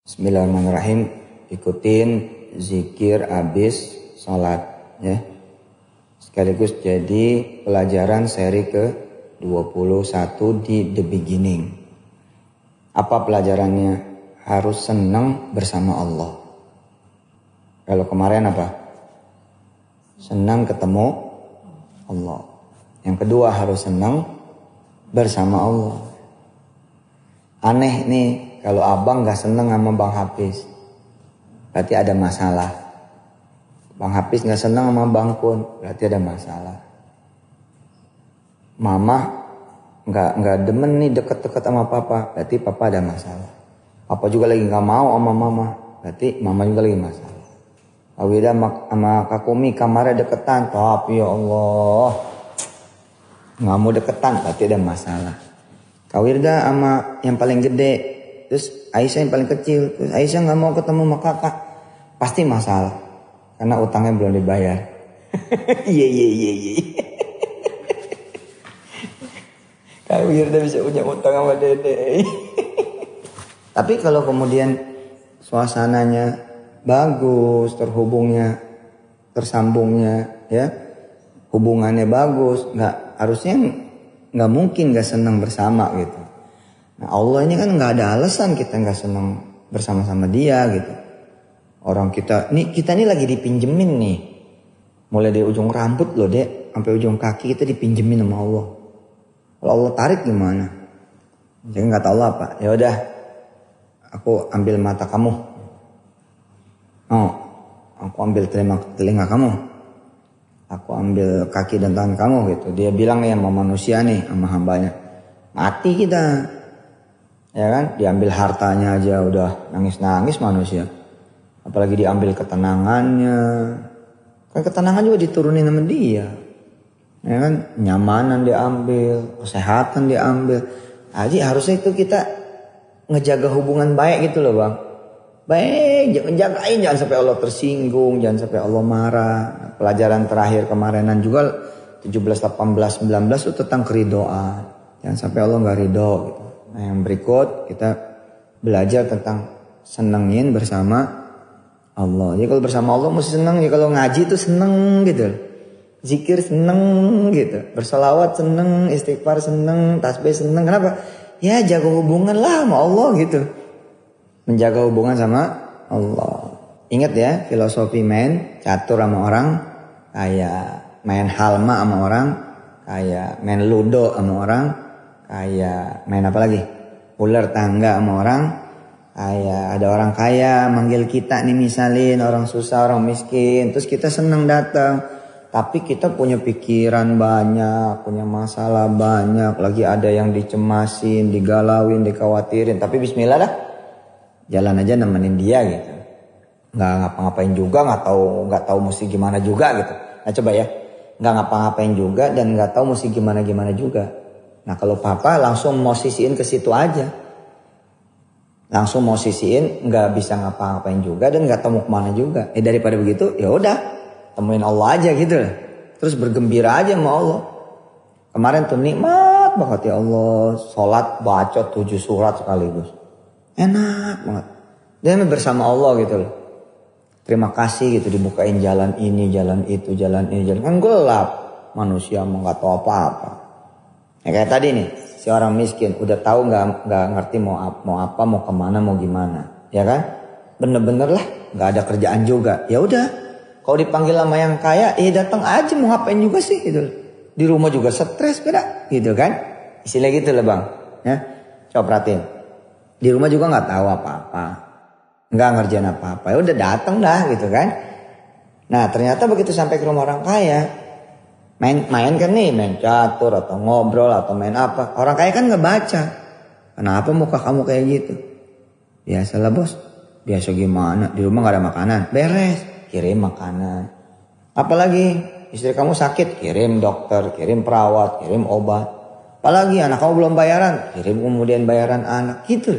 Bismillahirrahmanirrahim. Ikutin zikir abis sholat ya. Sekaligus jadi pelajaran seri ke-21 di The Beginning. Apa pelajarannya? Harus senang bersama Allah. Kalau kemarin apa? Senang ketemu Allah. Yang kedua harus senang bersama Allah. Aneh nih kalau abang gak senang sama Bang Hafiz. Berarti ada masalah. Bang Hafiz gak senang sama Bang Kun. Berarti ada masalah. Mama gak demen nih deket-deket sama papa. Berarti papa ada masalah. Papa juga lagi gak mau sama mama. Berarti mama juga lagi masalah. Awida sama Kakumi kamarnya deketan. Tapi ya Allah, gak mau deketan. Berarti ada masalah. Kawirda sama yang paling gede, terus Aisyah yang paling kecil, terus Aisyah gak mau ketemu sama kakak, pasti masalah. Karena utangnya belum dibayar. Iya. Kawirda bisa punya utang sama dede. Tapi kalau kemudian suasananya bagus, terhubungnya, tersambungnya, ya, hubungannya bagus, harusnya nggak mungkin nggak senang bersama gitu. Nah Allah ini kan nggak ada alasan kita nggak senang bersama-sama Dia gitu. Orang kita nih lagi dipinjemin nih, mulai dari ujung rambut loh dek, sampai ujung kaki kita dipinjemin sama Allah. Kalau Allah tarik gimana? Jadi nggak tahu apa. Ya udah, aku ambil mata kamu. Oh, aku ambil telinga kamu. Aku ambil kaki dan tangan kamu gitu. Dia bilang ya sama manusia nih, sama hambanya. Mati kita. Ya kan? Diambil hartanya aja udah nangis-nangis manusia. Apalagi diambil ketenangannya. Kan ketenangan juga diturunin sama dia. Ya kan? Nyamanan diambil, kesehatan diambil. Jadi harusnya itu kita ngejaga hubungan baik gitu loh bang. Baik, jagain jangan sampai Allah tersinggung, jangan sampai Allah marah. Pelajaran terakhir kemarinan juga 17, 18, 19 itu tentang keridoan. Jangan sampai Allah gak ridho gitu. Nah yang berikut kita belajar tentang senengin bersama Allah. Jadi kalau bersama Allah mesti seneng. Ya kalau ngaji itu seneng gitu. Zikir seneng gitu. Bersolawat seneng, istighfar seneng, tasbih seneng. Kenapa? Ya jaga hubungan lah sama Allah gitu. Menjaga hubungan sama Allah. Ingat ya, filosofi main catur sama orang, kayak main halma sama orang, kayak main ludo sama orang, kayak main apa lagi? Ular tangga sama orang, kayak ada orang kaya manggil kita nih misalin, orang susah, orang miskin, terus kita senang datang. Tapi kita punya pikiran banyak, punya masalah banyak, lagi ada yang dicemasin, digalauin, dikhawatirin. Tapi bismillah dah. Jalan aja nemenin dia gitu. Nggak ngapa-ngapain juga, nggak tahu mesti gimana juga gitu. Nah coba ya, nggak ngapa-ngapain juga dan nggak tahu mesti gimana juga. Nah kalau papa langsung mau sisiin ke situ aja, langsung mau sisiin, nggak bisa ngapa-ngapain juga dan nggak tahu mau kemana juga. Daripada begitu, ya udah temuin Allah aja gitu. Terus bergembira aja sama Allah. Kemarin tuh nikmat banget ya Allah, sholat baca 7 surat sekaligus. Enak banget. Dan bersama Allah gitu loh. Terima kasih gitu dibukain jalan ini, jalan itu, jalan ini, jalan. Kan gelap. Manusia mau gak tahu apa-apa. Ya kayak tadi nih. Si orang miskin udah tahu gak ngerti mau apa, mau kemana, mau gimana. Ya kan? Bener-bener lah. Gak ada kerjaan juga. Ya udah. Kalau dipanggil sama yang kaya, datang aja mau ngapain juga sih gitu. Di rumah juga stres beda. Gitu kan? Istilah gitu lah bang. Ya. Coba perhatiin. Di rumah juga nggak tahu apa-apa, nggak ngerjain apa-apa, ya udah datang dah gitu kan. Nah ternyata begitu sampai ke rumah orang kaya, main kan nih, main catur atau ngobrol atau main apa. Orang kaya kan nggak baca. Kenapa muka kamu kayak gitu? Biasalah bos. Biasa gimana? Di rumah nggak ada makanan, beres, kirim makanan. Apalagi istri kamu sakit, kirim dokter, kirim perawat, kirim obat. Apalagi anak kamu belum bayaran, kirim kemudian bayaran anak gitu.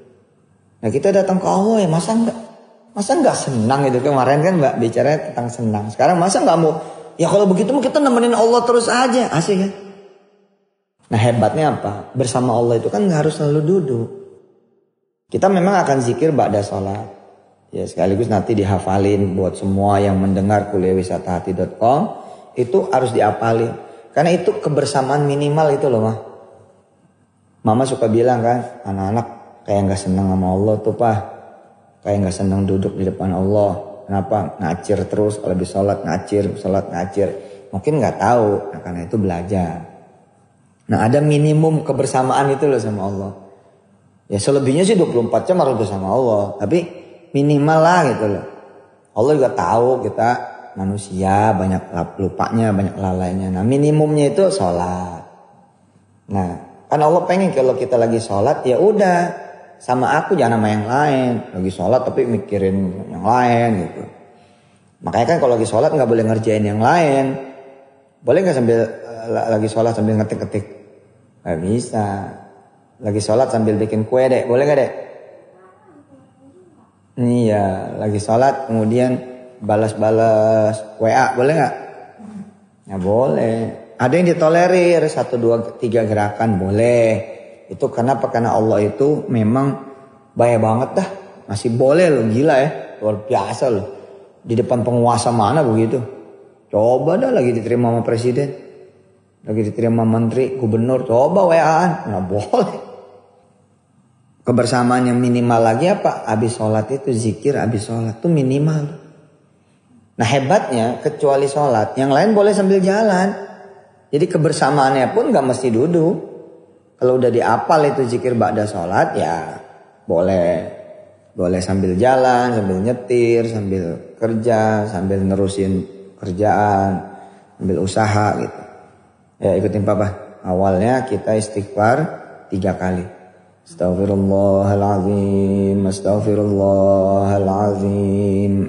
Nah kita datang ke Allah ya masa enggak senang gitu. Kemarin kan mbak bicara tentang senang. Sekarang masa enggak mau, ya kalau begitu kita nemenin Allah terus aja, asik kan. Nah hebatnya apa? Bersama Allah itu kan enggak harus selalu duduk. Kita memang akan zikir ba'da sholat. Ya sekaligus nanti dihafalin buat semua yang mendengar kuliahwisatahati.com. Itu harus diapalin. Karena itu kebersamaan minimal itu loh mah. Mama suka bilang kan, anak-anak kayak gak seneng sama Allah tuh Pak. Kayak gak seneng duduk di depan Allah. Kenapa? Ngacir terus, kalau habis sholat ngacir, sholat ngacir. Mungkin gak tahu, nah, karena itu belajar. Nah ada minimum kebersamaan itu loh sama Allah. Ya selebihnya sih 24 jam harus bersama Allah. Tapi minimal lah gitu loh. Allah juga tahu kita manusia banyak lupanya, banyak lalainya. Nah minimumnya itu sholat. Nah kan Allah pengen kalau kita lagi sholat ya udah sama aku jangan sama yang lain. Lagi sholat tapi mikirin yang lain gitu. Makanya kan kalau lagi sholat nggak boleh ngerjain yang lain. Boleh nggak sambil lagi sholat sambil ngetik-ngetik? Nggak bisa. Lagi sholat sambil bikin kue dek, boleh nggak dek? Iya, lagi sholat kemudian balas-balas WA, boleh nggak? Ya boleh. Ada yang ditolerir 1, 2, 3 gerakan boleh. Itu kenapa? Karena Allah itu memang baik banget dah. Masih boleh loh, gila ya, luar biasa loh. Di depan penguasa mana begitu? Coba dah lagi diterima sama presiden, lagi diterima menteri, gubernur, coba WA-an, nggak boleh. Kebersamaan yang minimal lagi apa? Habis sholat itu zikir, habis sholat itu minimal. Nah hebatnya kecuali sholat, yang lain boleh sambil jalan. Jadi kebersamaannya pun nggak mesti duduk. Kalau udah diapal itu zikir ba'da sholat ya boleh. Boleh sambil jalan, sambil nyetir, sambil kerja, sambil nerusin kerjaan, sambil usaha gitu. Ya ikutin papa. Awalnya kita istighfar 3 kali. Astaghfirullahalazim, astaghfirullahalazim,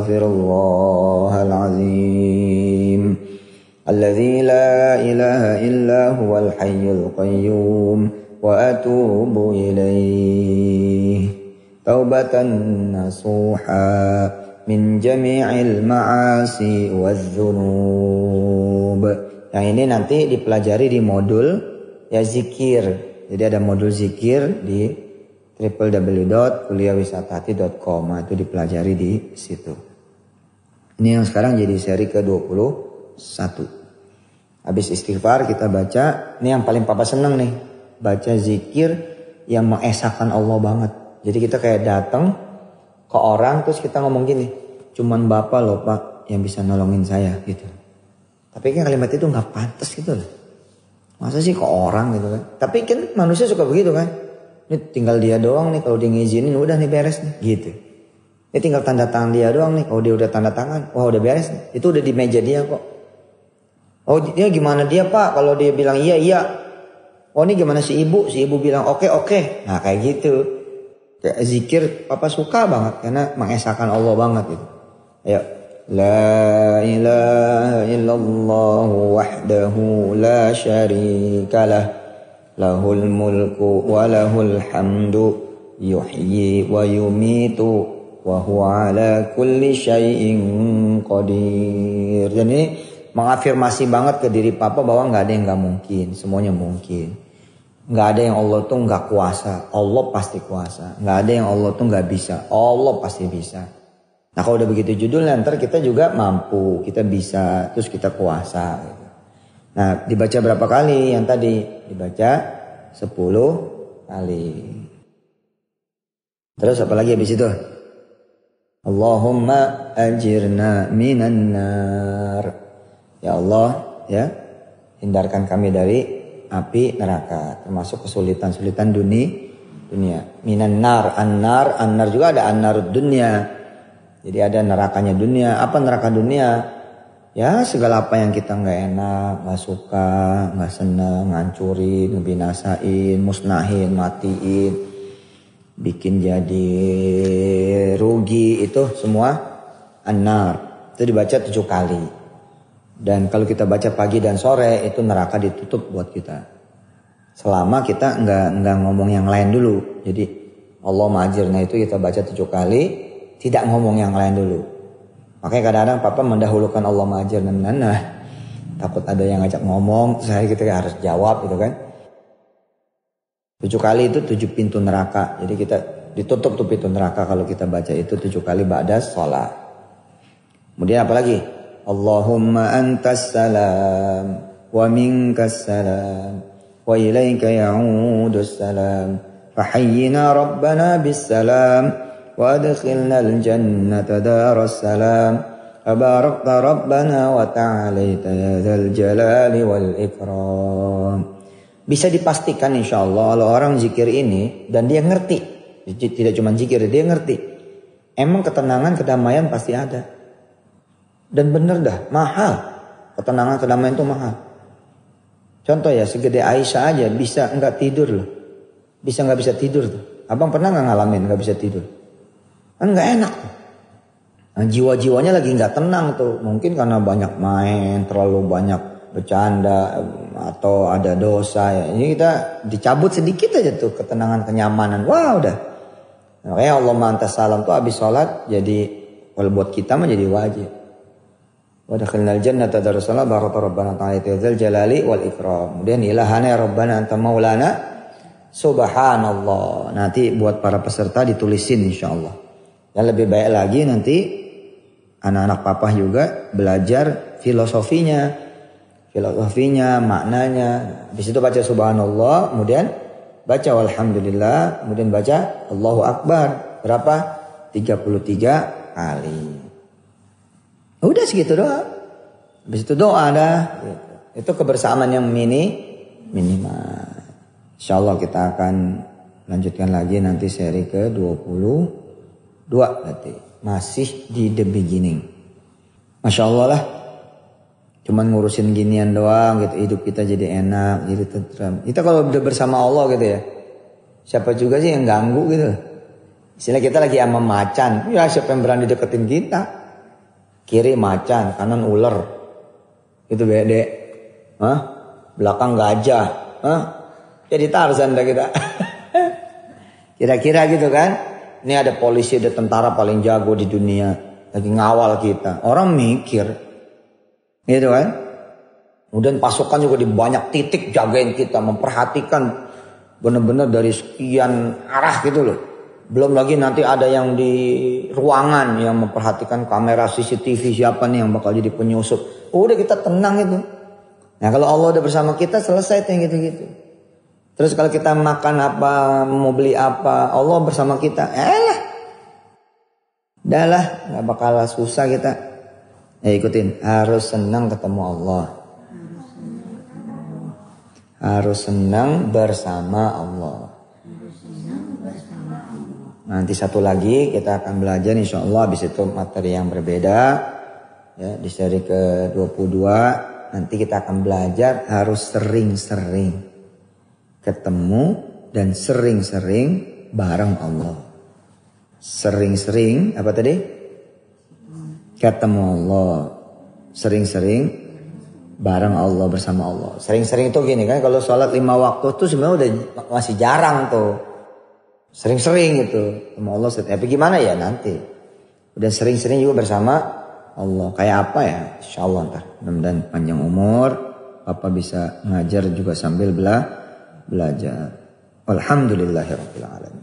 astaghfirullahalazim. Alladzi la ilaha illa huwal hayyul qayyum wa atubu ilaih. Taubatan nasuha min jami'il ma'asi wadh-dhunub. Yang ini nanti dipelajari di modul ya zikir. Jadi ada modul zikir di www.kuliahwisatahati.com. Nah, itu dipelajari di situ. Ini yang sekarang jadi seri ke-21. Habis istighfar kita baca, ini yang paling papa seneng nih. Baca zikir yang mengesahkan Allah banget. Jadi kita kayak datang ke orang terus kita ngomong gini, cuman bapak loh pak yang bisa nolongin saya gitu. Tapi kan kalimat itu gak pantas gitu loh. Masa sih ke orang gitu kan. Tapi kan manusia suka begitu kan. Ini tinggal dia doang nih, kalau dia ngizinin udah nih beres nih gitu. Ini tinggal tanda tangan dia doang nih, kalau dia udah tanda tangan, wah udah beres nih. Itu udah di meja dia kok. Oh dia gimana dia pak, kalau dia bilang iya iya. Oh ini gimana si ibu bilang oke. Nah kayak gitu. Kayak zikir papa suka banget karena mengesahkan Allah banget gitu. Ayo. La ilaha illallah wahdahu la syarikalah lahul mulku wa lahul hamdu yuhyi wa yumitu wa huwa ala kulli syai'in qadir. Jadi mengafirmasi banget ke diri papa bahwa nggak ada yang nggak mungkin, semuanya mungkin. Nggak ada yang Allah tuh nggak kuasa, Allah pasti kuasa. Nggak ada yang Allah tuh nggak bisa, Allah pasti bisa. Nah kalau udah begitu judulnya ntar kita juga mampu, kita bisa, terus kita kuasa. Nah dibaca berapa kali yang tadi? Dibaca 10 kali. Terus apa lagi habis itu? Allahumma ajirna minan nar. Ya Allah ya, hindarkan kami dari api neraka, termasuk kesulitan-kesulitan dunia. Minan nar, an-nar juga ada an-narud dunia. Jadi ada nerakanya dunia. Apa neraka dunia? Ya segala apa yang kita nggak enak, nggak suka, nggak seneng, ngancurin, ngebinasain, musnahin, matiin, bikin jadi rugi, itu semua an-nar. Itu dibaca 7 kali. Dan kalau kita baca pagi dan sore itu neraka ditutup buat kita. Selama kita nggak ngomong yang lain dulu. Jadi Allah ma'ajirna itu kita baca 7 kali. Tidak ngomong yang lain dulu. Makanya kadang-kadang papa mendahulukan Allah ma'ajirna minannah. Takut ada yang ngajak ngomong. Saya kita harus jawab gitu kan. 7 kali itu 7 pintu neraka. Jadi kita ditutup tuh pintu neraka kalau kita baca itu 7 kali ba'da sholat. Kemudian apa lagi? Allahumma antas salam wa minkas salam wa ilaika ya'udus salam fahayyina rabbana bis salam wa adkhilna al jannata daras salam tabarakta rabbana wa ta'alaita ya dzal jalali wal ikram. Bisa dipastikan insyaallah kalau orang zikir ini dan dia ngerti, tidak cuma zikir, dia ngerti, emang ketenangan kedamaian pasti ada. Dan bener dah, mahal. Ketenangan kedamaian itu mahal. Contoh ya, segede Aisyah aja bisa enggak tidur loh. Bisa enggak bisa tidur tuh. Abang pernah enggak ngalamin enggak bisa tidur? Kan enggak enak. Nah, jiwa-jiwanya lagi enggak tenang tuh. Mungkin karena banyak main, terlalu banyak bercanda atau ada dosa ya. Ini kita dicabut sedikit aja tuh ketenangan, kenyamanan. Wah, udah. Makanya Allahumma antas salam tuh habis sholat jadi kalau buat kita mah jadi wajib. Wa dakhalnal jannata darussalam baraka rabbana ta'ala dzal jalali wal ikram. Kemudian ilahana rabbana anta maulana subhanallah. Nanti buat para peserta ditulisin insyaallah. Dan lebih baik lagi nanti anak-anak papa juga belajar filosofinya, maknanya. Di situ baca subhanallah, kemudian baca walhamdulillah, kemudian baca Allahu akbar. Berapa? 33 kali. Udah segitu doa. Habis itu doa dah. Itu kebersamaan yang minimal. Insyaallah kita akan lanjutkan lagi nanti seri ke-22 berarti. Masih di the beginning. Masya Allah lah. Cuman ngurusin ginian doang gitu. Hidup kita jadi enak, jadi tenteram. Kita kalau udah bersama Allah gitu ya. Siapa juga sih yang ganggu gitu. Istilah kita lagi sama macan. Ya siapa yang berani deketin kita. Kiri macan, kanan ular. Itu bede. Hah? Belakang gajah. Hah? Jadi Tarzan dah kita. Kira-kira gitu kan. Ini ada polisi, ada tentara paling jago di dunia. Lagi ngawal kita. Orang mikir. Gitu kan. Kemudian pasukan juga di banyak titik jagain kita. Memperhatikan benar-benar dari sekian arah gitu loh. Belum lagi nanti ada yang di ruangan yang memperhatikan kamera CCTV siapa nih yang bakal jadi penyusup. Udah kita tenang itu. Nah kalau Allah udah bersama kita selesai tuh yang gitu-gitu. Terus kalau kita makan apa, mau beli apa, Allah bersama kita. Dah lah, gak bakal susah kita. Ikutin, harus senang ketemu Allah. Harus senang bersama Allah. Nanti satu lagi kita akan belajar insyaallah habis itu materi yang berbeda. Ya, di seri ke-22 nanti kita akan belajar harus sering-sering ketemu dan sering-sering bareng Allah. Sering-sering apa tadi? Ketemu Allah. Sering-sering bareng Allah, bersama Allah. Sering-sering itu gini kan, kalau sholat 5 waktu tuh sebenarnya udah masih jarang tuh. Sering-sering gitu sama Allah. Tapi gimana ya nanti. Udah sering-sering juga bersama Allah. Kayak apa ya? Insyaallah ntar. Mudah-mudahan panjang umur. Papa bisa ngajar juga sambil belajar. Alhamdulillahirabbil alamin.